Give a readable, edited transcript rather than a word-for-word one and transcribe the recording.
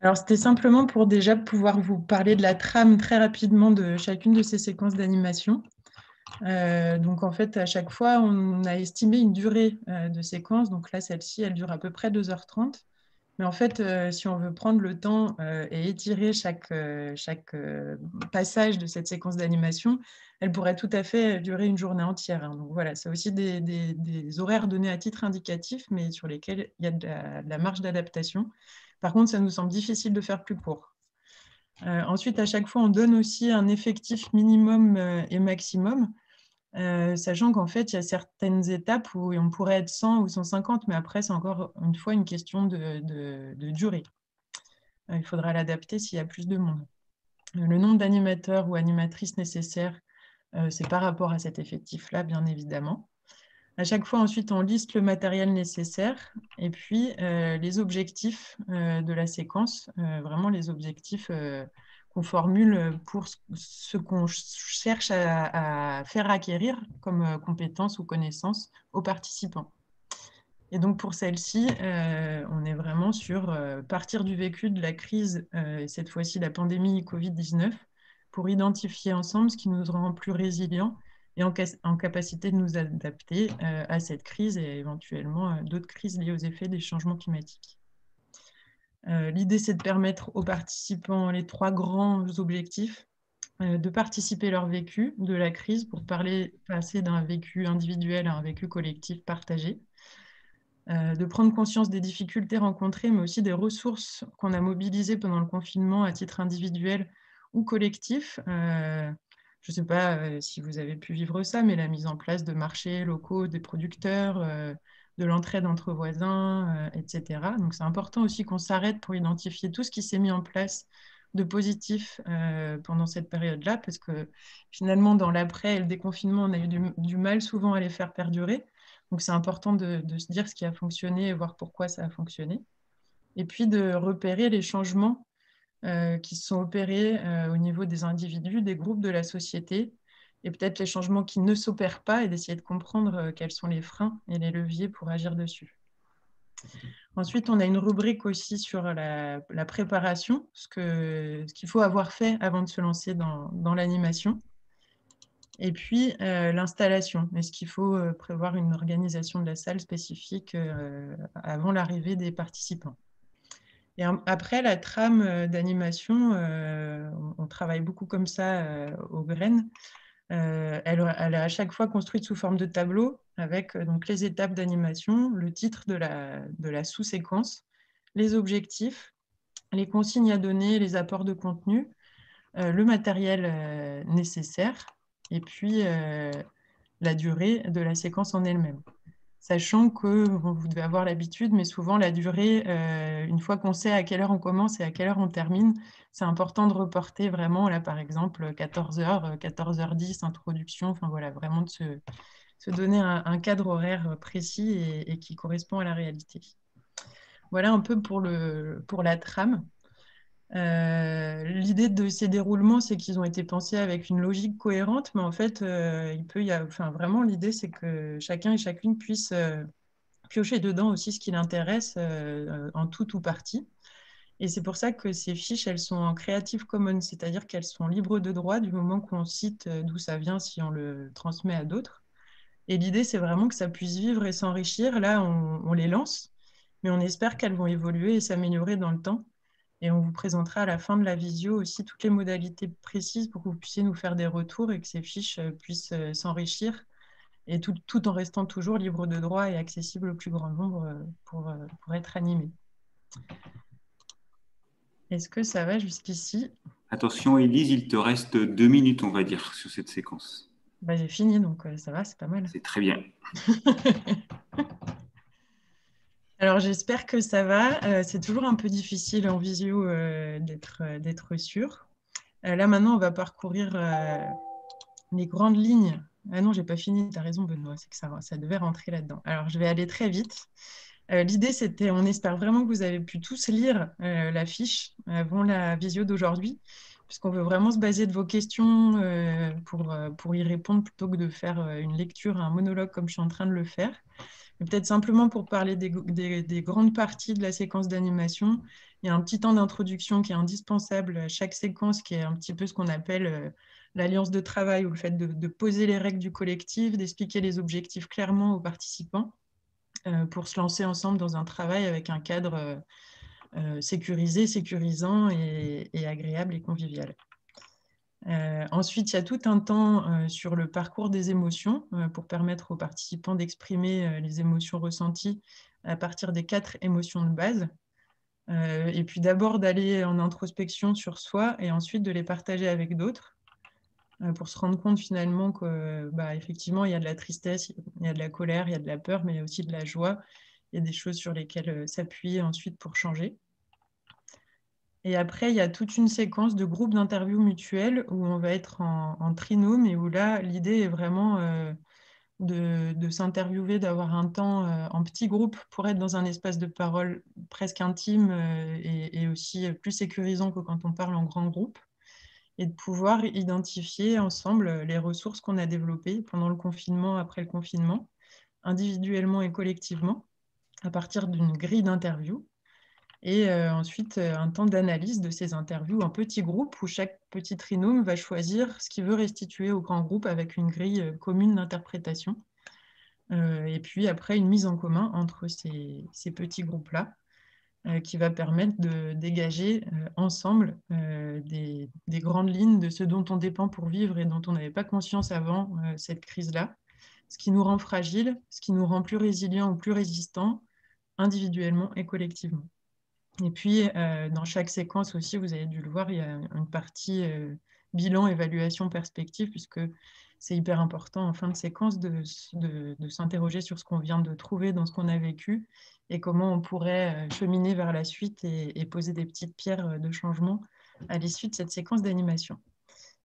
Alors, c'était simplement pour déjà pouvoir vous parler de la trame très rapidement de chacune de ces séquences d'animation. Donc, en fait, à chaque fois, on a estimé une durée de séquence. Donc là, celle-ci, elle dure à peu près 2h30. Mais en fait, si on veut prendre le temps et étirer chaque passage de cette séquence d'animation, elle pourrait tout à fait durer une journée entière, hein. Donc voilà, c'est aussi des horaires donnés à titre indicatif, mais sur lesquels il y a de la marge d'adaptation. Par contre, ça nous semble difficile de faire plus court. Ensuite, à chaque fois, on donne aussi un effectif minimum et maximum, sachant qu'en fait, il y a certaines étapes où on pourrait être 100 ou 150, mais après, c'est encore une fois une question de durée. Il faudra l'adapter s'il y a plus de monde. Le nombre d'animateurs ou animatrices nécessaires, c'est par rapport à cet effectif-là, bien évidemment. À chaque fois, ensuite, on liste le matériel nécessaire et puis les objectifs de la séquence, vraiment les objectifs qu'on formule pour ce qu'on cherche à faire acquérir comme compétences ou connaissances aux participants. Et donc pour celle-ci, on est vraiment sur partir du vécu de la crise, et cette fois-ci la pandémie Covid-19, pour identifier ensemble ce qui nous rend plus résilients et en capacité de nous adapter à cette crise et éventuellement d'autres crises liées aux effets des changements climatiques. L'idée, c'est de permettre aux participants les 3 grands objectifs, de participer à leur vécu de la crise pour passer d'un vécu individuel à un vécu collectif partagé. De prendre conscience des difficultés rencontrées, mais aussi des ressources qu'on a mobilisées pendant le confinement à titre individuel ou collectif. Je ne sais pas si vous avez pu vivre ça, mais la mise en place de marchés locaux, des producteurs, de l'entraide entre voisins, etc. Donc c'est important aussi qu'on s'arrête pour identifier tout ce qui s'est mis en place de positif pendant cette période-là, parce que finalement, dans l'après et le déconfinement, on a eu du mal souvent à les faire perdurer. Donc, c'est important de se dire ce qui a fonctionné et voir pourquoi ça a fonctionné. Et puis, de repérer les changements qui se sont opérés au niveau des individus, des groupes, de la société, et peut-être les changements qui ne s'opèrent pas, et d'essayer de comprendre quels sont les freins et les leviers pour agir dessus. Ensuite, on a une rubrique aussi sur la préparation, ce qu'il faut avoir fait avant de se lancer dans l'animation. Et puis, l'installation. Est-ce qu'il faut prévoir une organisation de la salle spécifique avant l'arrivée des participants? Et après, la trame d'animation, on travaille beaucoup comme ça aux graines. Elle est à chaque fois construite sous forme de tableau avec donc les étapes d'animation, le titre de la sous-séquence, les objectifs, les consignes à donner, les apports de contenu, le matériel nécessaire et puis la durée de la séquence en elle-même. Sachant que vous devez avoir l'habitude, mais souvent la durée, une fois qu'on sait à quelle heure on commence et à quelle heure on termine, c'est important de reporter vraiment, là par exemple, 14h, 14h10, introduction, enfin voilà, vraiment de se donner un cadre horaire précis et qui correspond à la réalité. Voilà un peu pour la trame. L'idée de ces déroulements, c'est qu'ils ont été pensés avec une logique cohérente, mais en fait, enfin, vraiment, l'idée, c'est que chacun et chacune puisse piocher dedans aussi ce qui l'intéresse en tout ou partie. Et c'est pour ça que ces fiches, elles sont en Creative Commons, c'est-à-dire qu'elles sont libres de droit du moment qu'on cite d'où ça vient si on le transmet à d'autres. Et l'idée, c'est vraiment que ça puisse vivre et s'enrichir. Là, on les lance, mais on espère qu'elles vont évoluer et s'améliorer dans le temps. Et on vous présentera à la fin de la visio aussi toutes les modalités précises pour que vous puissiez nous faire des retours et que ces fiches puissent s'enrichir, et tout en restant toujours libre de droit et accessible au plus grand nombre pour être animé. Est-ce que ça va jusqu'ici? Attention, Élise, il te reste 2 minutes, on va dire, sur cette séquence. Bah, j'ai fini, donc ça va, c'est pas mal. C'est très bien. Alors j'espère que ça va. C'est toujours un peu difficile en visio d'être sûr. Là maintenant, on va parcourir les grandes lignes. Ah non, j'ai pas fini, tu as raison Benoît, c'est que ça devait rentrer là-dedans. Alors je vais aller très vite. L'idée, c'était, on espère vraiment que vous avez pu tous lire la fiche avant la visio d'aujourd'hui, puisqu'on veut vraiment se baser de vos questions pour y répondre plutôt que de faire une lecture, un monologue comme je suis en train de le faire. Peut-être simplement pour parler des grandes parties de la séquence d'animation, il y a un petit temps d'introduction qui est indispensable à chaque séquence, qui est un petit peu ce qu'on appelle l'alliance de travail, ou le fait de poser les règles du collectif, d'expliquer les objectifs clairement aux participants pour se lancer ensemble dans un travail avec un cadre sécurisé, sécurisant et agréable et convivial. Ensuite, il y a tout un temps sur le parcours des émotions pour permettre aux participants d'exprimer les émotions ressenties à partir des 4 émotions de base. Et puis d'abord d'aller en introspection sur soi et ensuite de les partager avec d'autres pour se rendre compte finalement que, effectivement, il y a de la tristesse, il y a de la colère, il y a de la peur, mais il y a aussi de la joie. Il y a des choses sur lesquelles s'appuyer ensuite pour changer. Et après, il y a toute une séquence de groupes d'interviews mutuelles où on va être en trinôme et où là, l'idée est vraiment de s'interviewer, d'avoir un temps en petit groupe pour être dans un espace de parole presque intime et aussi plus sécurisant que quand on parle en grand groupe, et de pouvoir identifier ensemble les ressources qu'on a développées pendant le confinement, après le confinement, individuellement et collectivement, à partir d'une grille d'interviews. Et ensuite, un temps d'analyse de ces interviews en petits groupes où chaque petit trinôme va choisir ce qu'il veut restituer au grand groupe avec une grille commune d'interprétation. Et puis après, une mise en commun entre ces petits groupes-là qui va permettre de dégager ensemble des grandes lignes de ce dont on dépend pour vivre et dont on n'avait pas conscience avant cette crise-là, ce qui nous rend fragiles, ce qui nous rend plus résilients ou plus résistants individuellement et collectivement. Et puis, dans chaque séquence aussi, vous avez dû le voir, il y a une partie bilan, évaluation, perspective, puisque c'est hyper important en fin de séquence de s'interroger sur ce qu'on vient de trouver dans ce qu'on a vécu et comment on pourrait cheminer vers la suite et poser des petites pierres de changement à l'issue de cette séquence d'animation.